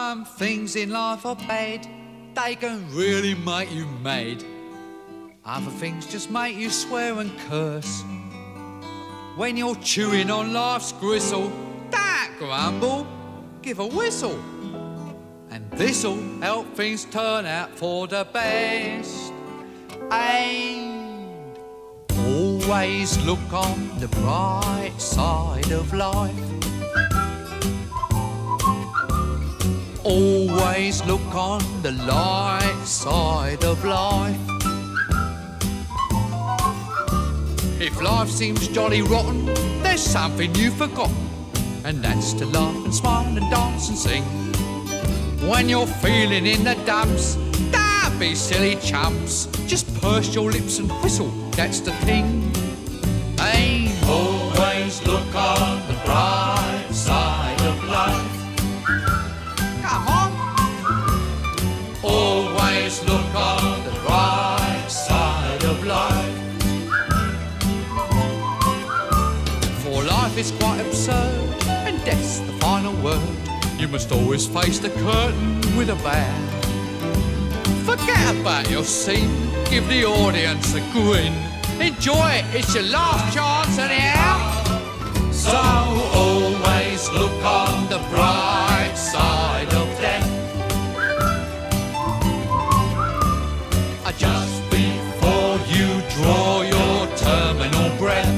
Some things in life are bad, they can really make you mad. Other things just make you swear and curse. When you're chewing on life's gristle, don't grumble, give a whistle. And this'll help things turn out for the best. And always look on the bright side of life. Always look on the light side of life. If life seems jolly rotten, there's something you've forgotten, and that's to laugh and smile and dance and sing. When you're feeling in the dumps, don't be silly chumps. Just purse your lips and whistle, that's the thing. Hey, always look on the bright side of life. Come on. Always look on the bright side of life. For life is quite absurd, and death's the final word. You must always face the curtain with a bow. Forget about your scene, give the audience a grin. Enjoy it, it's your last chance anyhow. So always look on the bright side of death. Just before you draw your terminal breath.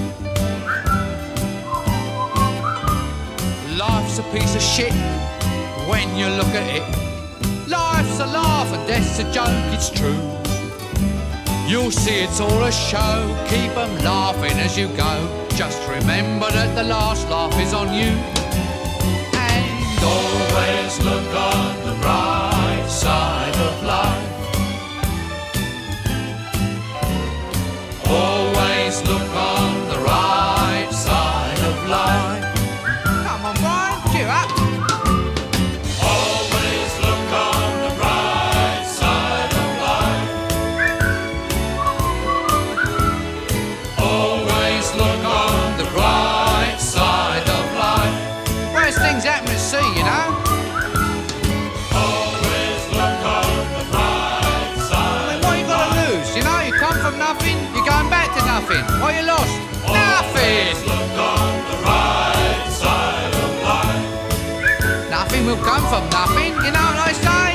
Life's a piece of shit when you look at it. Life's a laugh and death's a joke, it's true. You'll see it's all a show, keep 'em laughing as you go. Just remember that the last laugh is on you. And always look on the bright side of life. Always look on the right side of life. Come on, Brian, cheer up. Always look on the bright side of life. Always look on the right side of life. Worst things happen at sea, you know. Always look on the bright side. I mean, what you got to lose? You know, you come from nothing, you're going back to nothing. What you lost? Nothing. Always look on the right side of life. Nothing will come from nothing, you know what I say?